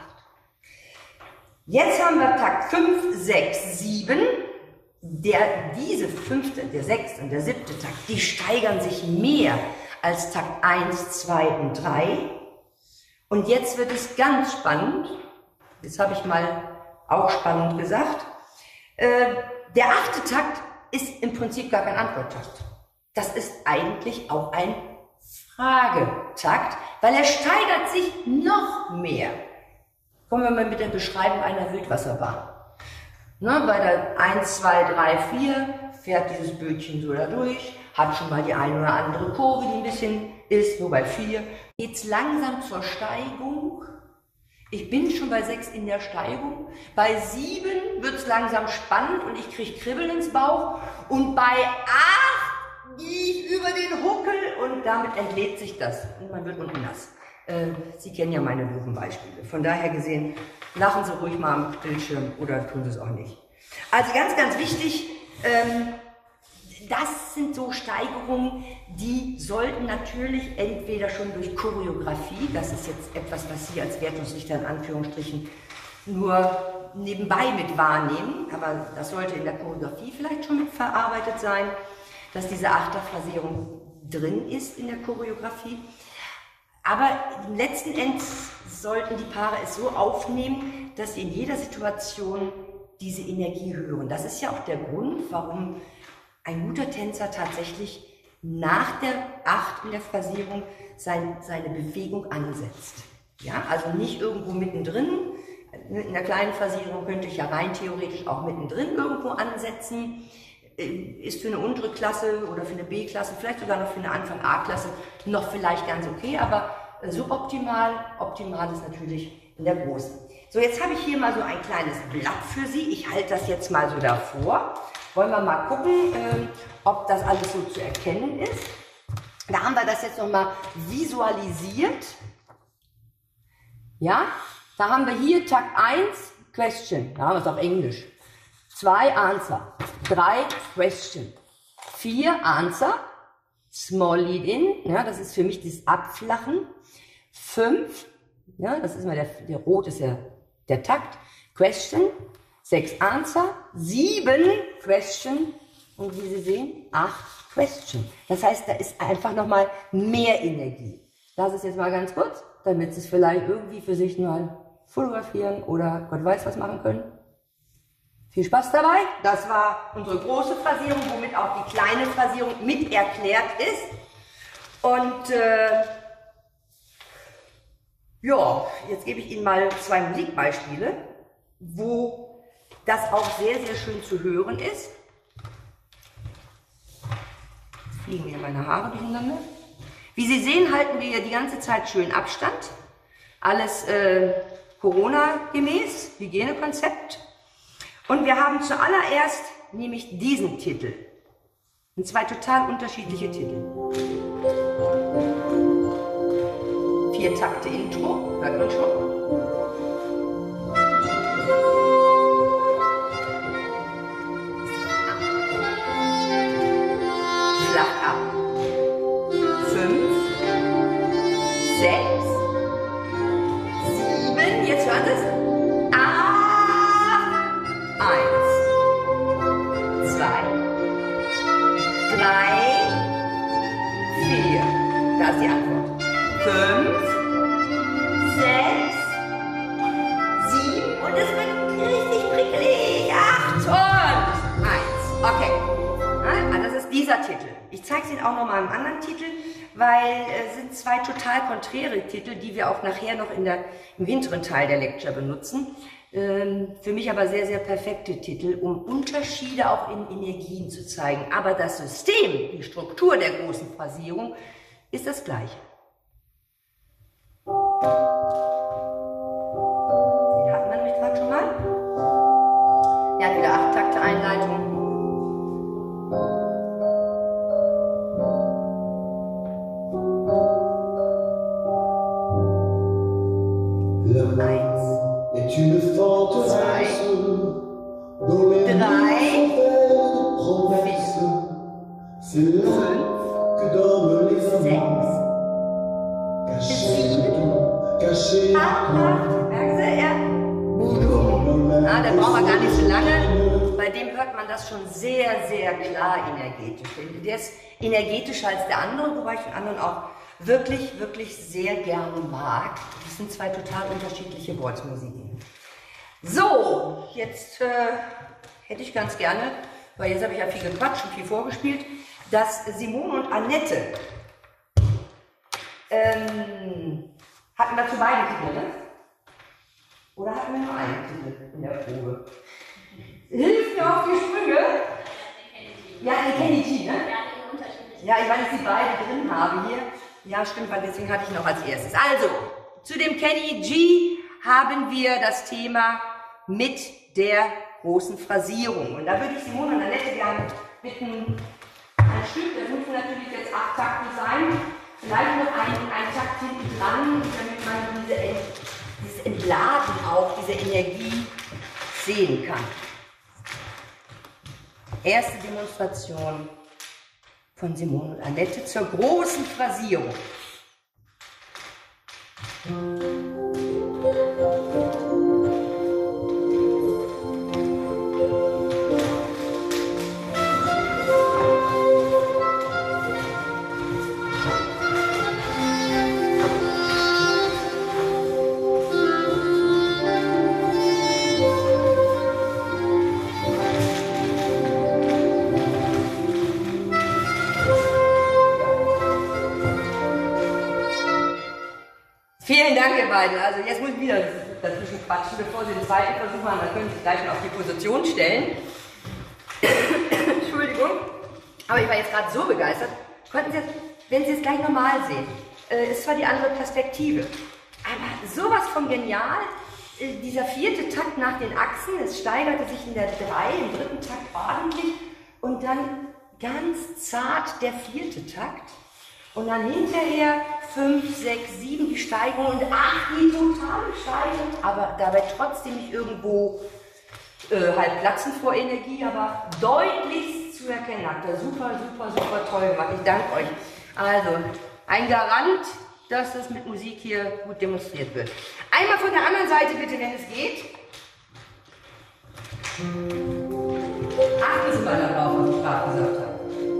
Jetzt haben wir Takt fünf, sechs, sieben. Der, diese fünfte, der sechste und der siebte Takt, die steigern sich mehr als Takt eins, zwei und drei. Und jetzt wird es ganz spannend. Das habe ich mal auch spannend gesagt. Äh, der achte Takt ist im Prinzip gar kein Antworttakt. Das ist eigentlich auch ein Fragetakt, weil er steigert sich noch mehr. Kommen wir mal mit der Beschreibung einer Wildwasserbahn. Ne, bei der eins, zwei, drei, vier fährt dieses Bötchen so da durch, hat schon mal die eine oder andere Kurve, die ein bisschen ist, nur bei vier. Geht es langsam zur Steigung. Ich bin schon bei sechs in der Steigung. Bei sieben wird es langsam spannend und ich kriege Kribbeln ins Bauch. Und bei acht gehe ich über den Huckel und damit entlädt sich das. Und man wird unten nass. Äh, Sie kennen ja meine doofen Beispiele. Von daher gesehen, lachen Sie ruhig mal am Bildschirm oder tun Sie es auch nicht. Also ganz, ganz wichtig, ähm, das sind so Steigerungen, die sollten natürlich entweder schon durch Choreografie, das ist jetzt etwas, was Sie als Wertungsrichter in Anführungsstrichen nur nebenbei mit wahrnehmen, aber das sollte in der Choreografie vielleicht schon mit verarbeitet sein, dass diese Achterphrasierung drin ist in der Choreografie. Aber letzten Endes sollten die Paare es so aufnehmen, dass sie in jeder Situation diese Energie hören. Das ist ja auch der Grund, warum ein guter Tänzer tatsächlich nach der acht in der Phrasierung sein, seine Bewegung ansetzt. Ja, also nicht irgendwo mittendrin. In der kleinen Phrasierung könnte ich ja rein theoretisch auch mittendrin irgendwo ansetzen. Ist für eine untere Klasse oder für eine B-Klasse, vielleicht sogar noch für eine Anfang-A-Klasse noch vielleicht ganz okay, aber suboptimal, optimal ist natürlich in der großen. So, jetzt habe ich hier mal so ein kleines Blatt für Sie. Ich halte das jetzt mal so davor. Wollen wir mal gucken, äh, ob das alles so zu erkennen ist. Da haben wir das jetzt nochmal visualisiert. Ja, da haben wir hier Takt eins, Question. Da haben wir es auf Englisch. zwei, Answer. drei, Question. vier, Answer. Small Lead-In. Ja, das ist für mich das Abflachen. fünf, ja, das ist mal der, der Rot ist ja der Takt. Question. sechs, Answer. sieben, Question. Und wie Sie sehen, acht, Question. Das heißt, da ist einfach nochmal mehr Energie. Das ist jetzt mal ganz kurz, damit Sie es vielleicht irgendwie für sich mal fotografieren oder Gott weiß was machen können. Viel Spaß dabei. Das war unsere große Phrasierung, womit auch die kleine Phrasierung mit erklärt ist. Und äh, ja, jetzt gebe ich Ihnen mal zwei Musikbeispiele, wo das auch sehr, sehr schön zu hören ist. Jetzt fliegen hier meine Haare durcheinander. Wie Sie sehen, halten wir ja die ganze Zeit schön Abstand. Alles äh, Corona-gemäß, Hygienekonzept. Und wir haben zuallererst nämlich diesen Titel. Und zwei total unterschiedliche Titel. Vier Takte Intro, hört man schon. Flach ab. Fünf, sechs, sieben, dieser Titel. Ich zeige es Ihnen auch nochmal im anderen Titel, weil es sind zwei total konträre Titel, die wir auch nachher noch in der, im hinteren Teil der Lecture benutzen. Ähm, für mich aber sehr, sehr perfekte Titel, um Unterschiede auch in Energien zu zeigen. Aber das System, die Struktur der großen Phrasierung ist das gleiche. Den hatten wir nämlich gerade schon mal. Er hat wieder acht Takte Einleitung. Eins, Une forteresse dont les murs sont faits de promesses. C'est là que dorment les amants. Cachés, cachés. Merken Sie, er. Ah, da brauchen wir gar nicht so lange. Bei dem hört man das schon sehr, sehr klar energetisch. Der ist energetischer als der andere, wobei ich den anderen auch wirklich, wirklich sehr gerne mag. Das sind zwei total unterschiedliche Walzmusiken. So, jetzt äh, hätte ich ganz gerne, weil jetzt habe ich ja viel gequatscht und viel vorgespielt, dass Simone und Annette, ähm, hatten dazu beide Titel, ne? Oder hatten wir nur einen Titel in der Probe? Hilf mir auf die Sprünge! Ja, den Kenny G, ne? Ja, ich weiß, dass die beide drin haben hier. Ja, stimmt, weil deswegen hatte ich noch als erstes. Also, zu dem Kenny G haben wir das Thema mit der großen Phrasierung. Und da würde ich Simone und Annette gerne bitten, ein Stück, das müssen natürlich jetzt acht Takte sein, vielleicht noch ein, ein Takt hinten dran, damit man diese, dieses Entladen auch, diese Energie sehen kann. Erste Demonstration von Simone und Annette zur großen Phrasierung. Vielen Dank, ihr beiden. Also jetzt muss ich wieder dazwischen quatschen, bevor Sie den zweiten Versuch machen. Dann können Sie sich gleich noch auf die Position stellen. Entschuldigung. Aber ich war jetzt gerade so begeistert. Konnten Sie, wenn Sie es gleich normal sehen, äh, ist zwar die andere Perspektive, aber sowas von genial. Äh, dieser vierte Takt nach den Achsen, es steigerte sich in der drei, im dritten Takt ordentlich und dann ganz zart der vierte Takt. Und dann hinterher fünf, sechs, sieben die Steigerung und acht die totale Steigerung, aber dabei trotzdem nicht irgendwo äh, halb platzen vor Energie, aber deutlichst zu erkennen. Habt ihr super, super, super toll gemacht. Ich danke euch. Also, ein Garant, dass das mit Musik hier gut demonstriert wird. Einmal von der anderen Seite bitte, wenn es geht. Achten Sie mal darauf, was ich gerade gesagt habe.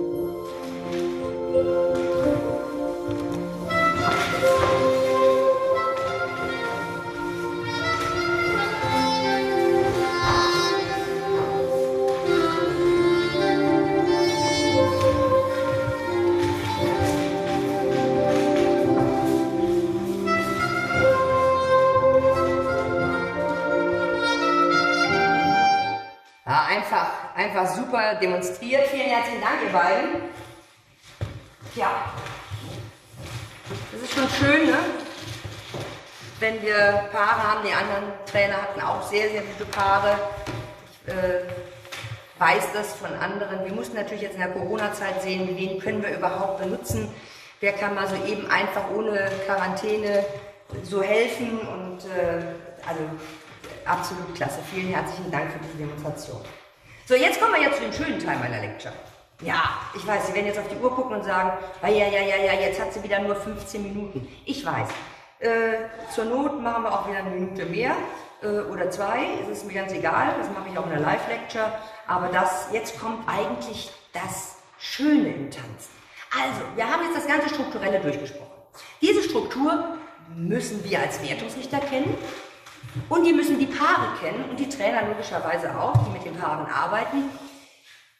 Ja, einfach, einfach super demonstriert. Vielen herzlichen Dank, ihr beiden. Ja, das ist schon schön, ne? Wenn wir Paare haben. Die anderen Trainer hatten auch sehr, sehr gute Paare. Ich äh, weiß das von anderen. Wir mussten natürlich jetzt in der Corona-Zeit sehen, wen können wir überhaupt benutzen. Wer kann mal so eben einfach ohne Quarantäne so helfen. Und äh, also absolut klasse. Vielen herzlichen Dank für diese Demonstration. So, jetzt kommen wir jetzt zu dem schönen Teil meiner Lecture. Ja, ich weiß, Sie werden jetzt auf die Uhr gucken und sagen, ja, ja, ja, ja, ja, jetzt hat sie wieder nur fünfzehn Minuten. Ich weiß. Äh, zur Not machen wir auch wieder eine Minute mehr äh, oder zwei. Es ist mir ganz egal, das mache ich auch in der Live-Lecture. Aber das, jetzt kommt eigentlich das Schöne im Tanzen. Also, wir haben jetzt das ganze Strukturelle durchgesprochen. Diese Struktur müssen wir als Wertungsrichter kennen. Und die müssen die Paare kennen und die Trainer logischerweise auch, die mit den Paaren arbeiten.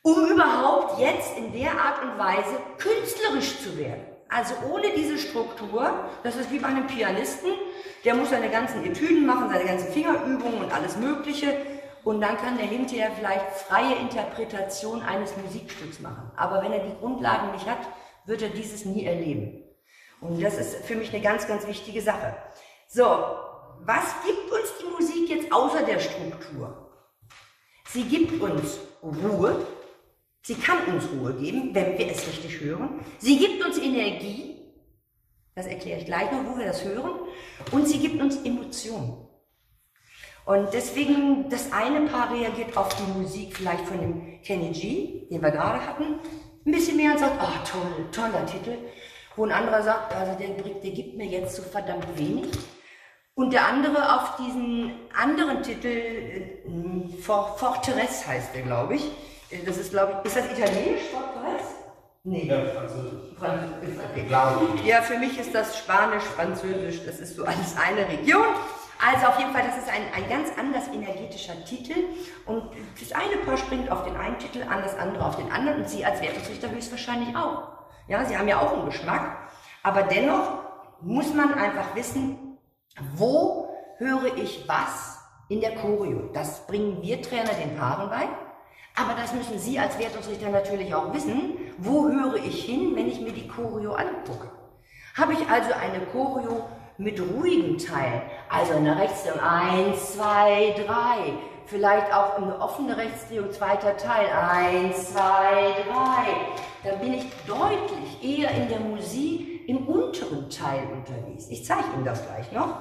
um überhaupt jetzt in der Art und Weise künstlerisch zu werden. Also ohne diese Struktur, das ist wie bei einem Pianisten, der muss seine ganzen Etüden machen, seine ganzen Fingerübungen und alles Mögliche und dann kann der hinterher vielleicht freie Interpretation eines Musikstücks machen. Aber wenn er die Grundlagen nicht hat, wird er dieses nie erleben. Und das ist für mich eine ganz, ganz wichtige Sache. So, was gibt uns die Musik jetzt außer der Struktur? Sie gibt uns Ruhe. Sie kann uns Ruhe geben, wenn wir es richtig hören. Sie gibt uns Energie, das erkläre ich gleich noch, wo wir das hören. Und sie gibt uns Emotionen. Und deswegen, das eine Paar reagiert auf die Musik vielleicht von dem Kenny G, den wir gerade hatten, ein bisschen mehr und sagt, oh toll, toller Titel. Wo ein anderer sagt, also der, der gibt mir jetzt so verdammt wenig. Und der andere auf diesen anderen Titel, äh, Forteresse heißt der, glaube ich. Das ist, glaube ich, ist das italienisch, Forteresse? Nee. Ja, Französisch. Französisch. Okay. Glaube. Ja, für mich ist das Spanisch, Französisch, das ist so alles eine Region. Also auf jeden Fall, das ist ein, ein ganz anders energetischer Titel. Und das eine Paar springt auf den einen Titel an, das andere auf den anderen. Und Sie als Wertungsrichter höchstwahrscheinlich auch. Ja, Sie haben ja auch einen Geschmack. Aber dennoch muss man einfach wissen, wo höre ich was in der Choreo. Das bringen wir Trainer den Paaren bei. Aber das müssen Sie als Wertungsrichter natürlich auch wissen. Wo höre ich hin, wenn ich mir die Choreo angucke? Habe ich also eine Choreo mit ruhigen Teilen, also eine Rechtsdrehung eins, zwei, drei, vielleicht auch eine offene Rechtsdrehung, zweiter Teil, eins, zwei, drei, dann bin ich deutlich eher in der Musik im unteren Teil unterwegs. Ich zeige Ihnen das gleich noch.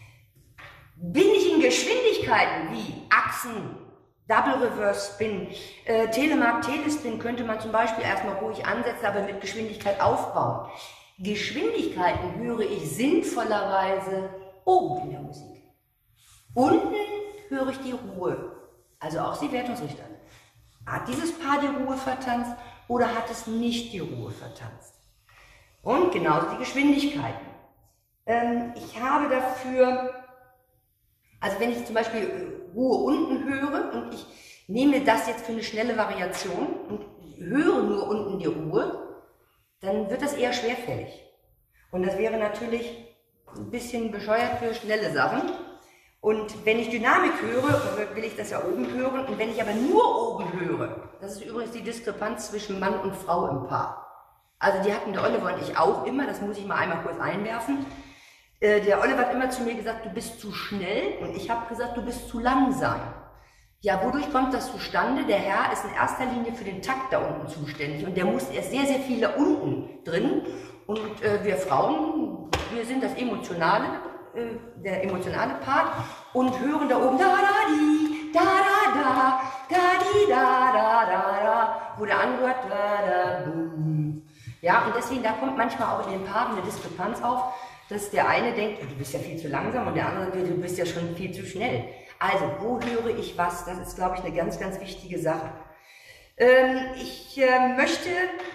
Bin ich in Geschwindigkeiten wie Achsen, Double Reverse Spin, äh, Telemark Telespin könnte man zum Beispiel erstmal ruhig ansetzen, aber mit Geschwindigkeit aufbauen. Geschwindigkeiten höre ich sinnvollerweise oben in der Musik. Unten höre ich die Ruhe. Also auch Sie Wertungsrichter. Hat dieses Paar die Ruhe vertanzt oder hat es nicht die Ruhe vertanzt? Und genauso die Geschwindigkeiten. Ähm, ich habe dafür, also wenn ich zum Beispiel Ruhe unten höre und ich nehme das jetzt für eine schnelle Variation und höre nur unten die Ruhe, dann wird das eher schwerfällig. Und das wäre natürlich ein bisschen bescheuert für schnelle Sachen. Und wenn ich Dynamik höre, will ich das ja oben hören. Und wenn ich aber nur oben höre, das ist übrigens die Diskrepanz zwischen Mann und Frau im Paar. Also die hatten der Oliver und ich auch immer, das muss ich mal einmal kurz einwerfen. Äh, der Oliver hat immer zu mir gesagt, du bist zu schnell und ich habe gesagt, du bist zu langsam. Ja, wodurch kommt das zustande? Der Herr ist in erster Linie für den Takt da unten zuständig und der muss, er ist sehr, sehr viel da unten drin. Und äh, wir Frauen, wir sind das emotionale, äh, der emotionale Part und hören da oben da da di, da da da, da di da da da da, wo der andere hört da da bum. Ja, und deswegen, da kommt manchmal auch in den Paaren eine Diskrepanz auf, dass der eine denkt, du bist ja viel zu langsam und der andere denkt, du bist ja schon viel zu schnell. Also, wo höre ich was? Das ist, glaube ich, eine ganz, ganz wichtige Sache. Ähm, ich äh, möchte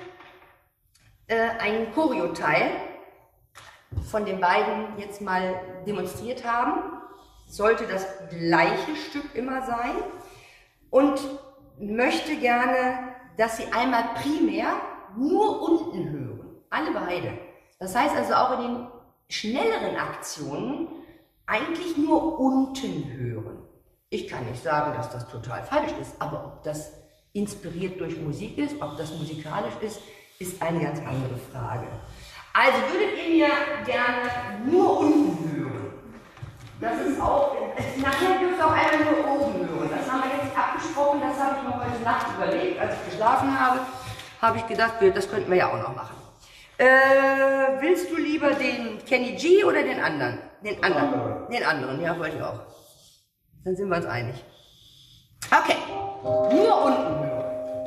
äh, einen Choreo-Teil von den beiden jetzt mal demonstriert haben. Sollte das gleiche Stück immer sein. Und möchte gerne, dass Sie einmal primär nur unten hören. Alle beide. Das heißt also auch in den schnelleren Aktionen eigentlich nur unten hören. Ich kann nicht sagen, dass das total falsch ist, aber ob das inspiriert durch Musik ist, ob das musikalisch ist, ist eine ganz andere Frage. Also würdet ihr mir gerne nur unten hören. Das ist auch, nachher dürft ihr auch einmal nur oben hören. Das haben wir jetzt abgesprochen, das habe ich mir heute Nacht überlegt, als ich geschlafen habe, habe ich gedacht, das könnten wir ja auch noch machen. Äh, willst du lieber den Kenny G oder den anderen? Den anderen. Den anderen, ja, wollte ich auch. Dann sind wir uns einig. Okay, nur unten hören.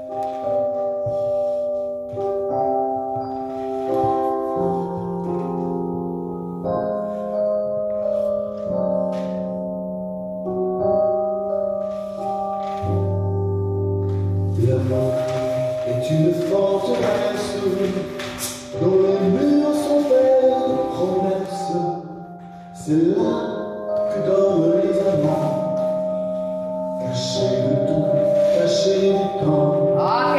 L'amour est une forteresse dont les murs sont faits de promesses. C'est là que dorment les amants, cachés de tout, cachés du temps.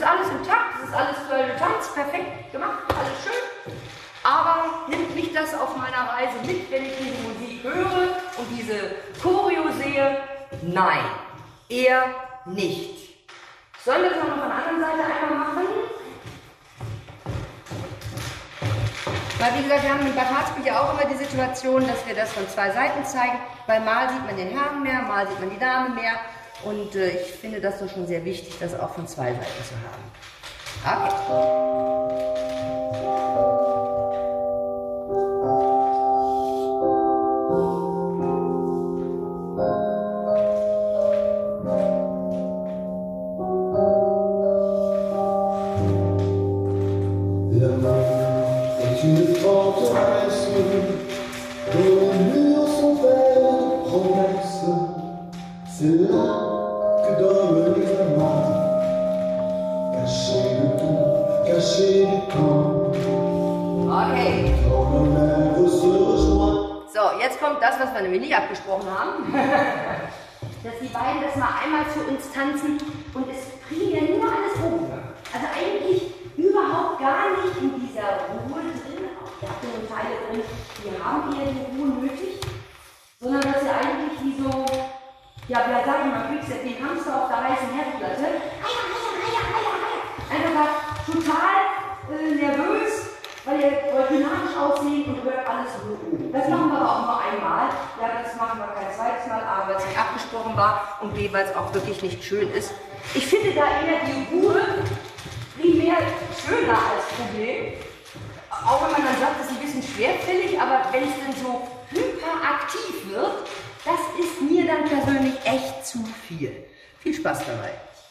alles im Takt, es ist alles toll, du tanzt, perfekt gemacht, alles schön. Aber nimmt mich das auf meiner Reise mit, wenn ich diese Musik höre und diese Choreo sehe? Nein, eher nicht. Sollen wir das noch von der anderen Seite einmal machen? Weil wie gesagt, wir haben in Bad Harzburg ja auch immer die Situation, dass wir das von zwei Seiten zeigen, weil mal sieht man den Herrn mehr, mal sieht man die Dame mehr. Und äh, ich finde das doch schon sehr wichtig, das auch von zwei Seiten zu haben. Okay. Une forteresse dont les murs sont faits de promesses. C'est là que dorment les amants, cachés de tout, cachés du temps. Okay. Quand nos lèvres se rejoignent. So, jetzt kommt das, was wir nämlich nicht abgesprochen haben. Dass die beiden das mal einmal für uns tanzen und es primär nur alles oben. Also eigentlich überhaupt gar nicht in dieser Ruhe drin, auch die und Teile drin, die haben eher die Ruhe nötig, sondern dass ihr eigentlich wie so, ja, wer sagt mal, Quickstep, den Hamster auf der heißen Herdplatte, einfach total äh, nervös, weil ihr wollt dynamisch aussehen und hört alles nur oben. Das machen wir aber auch nur einmal. Ja, das machen wir kein zweites Mal, A, weil es nicht abgesprochen war und B, weil es auch wirklich nicht schön ist. Ich finde da eher die Ruhe primär schöner als Problem. Auch wenn man dann sagt, das ist ein bisschen schwerfällig, aber wenn es dann so hyperaktiv wird, das ist mir dann persönlich echt zu viel. Viel Spaß dabei.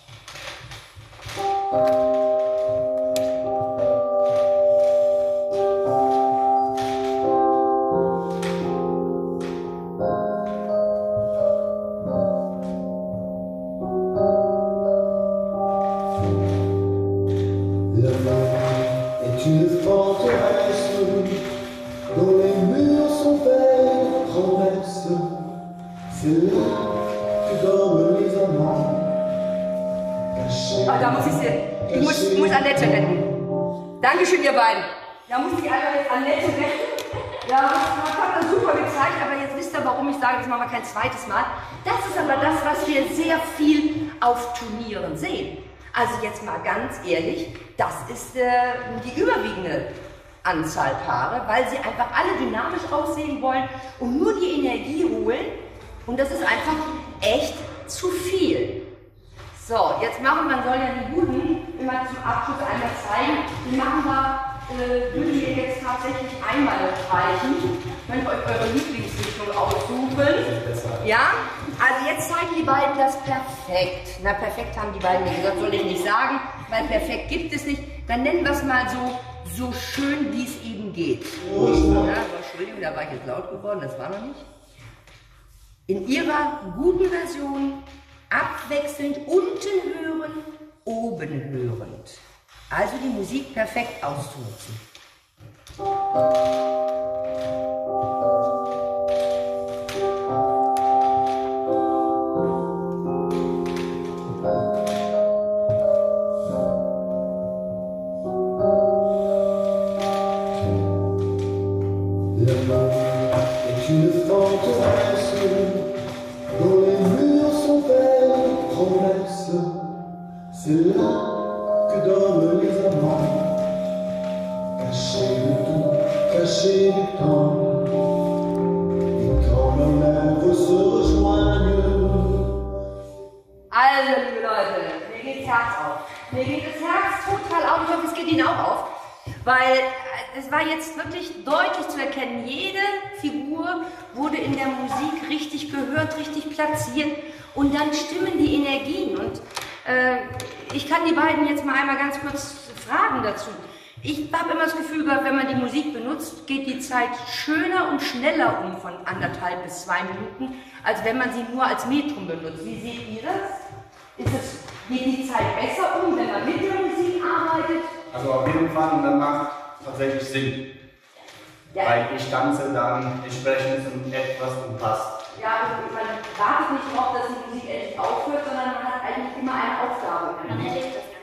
Une forteresse dont les murs sont faits de promesses. C'est là que dorment les amants. Cachés. Oh, da muss ich sie. Ich muss, muss Annette retten. Dankeschön, ihr beiden. Da muss ich einfach jetzt Annette retten. Ja, das hat das super gezeigt, aber jetzt wisst ihr, warum ich sage, das machen wir kein zweites Mal. Das ist aber das, was wir sehr viel auf Turnieren sehen. Also jetzt mal ganz ehrlich, das ist äh, die überwiegende Anzahl Paare, weil sie einfach alle dynamisch aussehen wollen und nur die Energie holen. Und das ist einfach echt zu viel. So, jetzt machen wir, man soll ja die Guten immer zum Abschluss einmal zeigen. Die machen wir, äh, würden wir jetzt tatsächlich einmal reichen. Könnt ihr euch eure Lieblingsrichtung aussuchen. Ja? Also jetzt zeigen die beiden das perfekt. Na, perfekt haben die beiden nicht gesagt, soll ich nicht sagen, weil perfekt gibt es nicht. Dann nennen wir es mal so, so schön wie es eben geht. Ja, Entschuldigung, da war ich jetzt laut geworden, das war noch nicht. In ihrer guten Version abwechselnd unten hören, oben hörend. Also die Musik perfekt auszunutzen. Est une forteresse dont les murs sont faits de promesses. C'est là que dorment les amants, cachés de tout, cachés du temps. Et quand nos lèvres se rejoignent. Also, liebe Leute, mir geht das Herz auf. Mir geht das Herz total auf. Ich hoffe, es geht Ihnen auch auf. Weil es war jetzt wirklich deutlich zu erkennen, jede Figur wurde in der Musik richtig gehört, richtig platziert und dann stimmen die Energien. Und äh, ich kann die beiden jetzt mal einmal ganz kurz fragen dazu. Ich habe immer das Gefühl gehabt, wenn man die Musik benutzt, geht die Zeit schöner und schneller um von anderthalb bis zwei Minuten, als wenn man sie nur als Metrum benutzt. Wie seht ihr das? Ist es, geht die Zeit besser um, wenn man mit der Musik arbeitet? Also auf jeden Fall, und dann macht tatsächlich Sinn. Ja. Weil ich tanze dann entsprechend zum etwas und passt. Ja, und man wartet nicht darauf, dass die Musik endlich aufhört, sondern man hat eigentlich immer eine Aufgabe. Man erlebt das Ganze.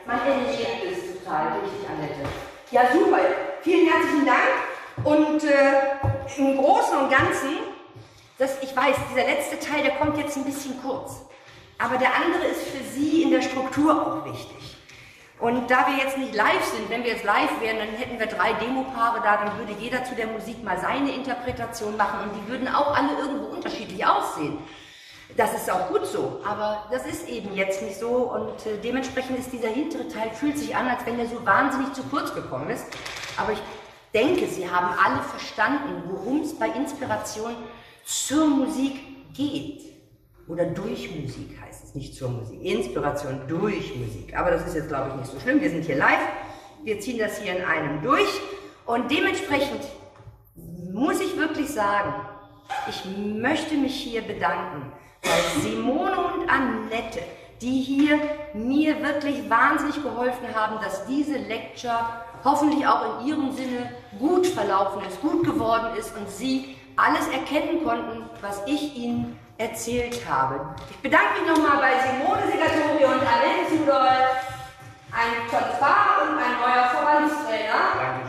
Man erlebt es total, richtig, Annette. Ja, super. Vielen herzlichen Dank. Und äh, im Großen und Ganzen, das, ich weiß, dieser letzte Teil, der kommt jetzt ein bisschen kurz. Aber der andere ist für Sie in der Struktur auch wichtig. Und da wir jetzt nicht live sind, wenn wir jetzt live wären, dann hätten wir drei Demopaare da, dann würde jeder zu der Musik mal seine Interpretation machen und die würden auch alle irgendwo unterschiedlich aussehen. Das ist auch gut so, aber das ist eben jetzt nicht so und äh, dementsprechend ist dieser hintere Teil, fühlt sich an, als wenn der so wahnsinnig zu kurz gekommen ist. Aber ich denke, Sie haben alle verstanden, worum es bei Inspiration zur Musik geht. Oder durch Musik heißt es, nicht zur Musik. Inspiration durch Musik. Aber das ist jetzt, glaube ich, nicht so schlimm. Wir sind hier live, wir ziehen das hier in einem durch und dementsprechend muss ich wirklich sagen, ich möchte mich hier bedanken bei Simone und Annette, die hier mir wirklich wahnsinnig geholfen haben, dass diese Lecture hoffentlich auch in ihrem Sinne gut verlaufen ist, gut geworden ist und Sie alles erkennen konnten, was ich Ihnen erzählt habe. Ich bedanke mich nochmal bei Simone Segatori und Annette Sudol. Ein tolles Paar und ein neuer Verbandstrainer.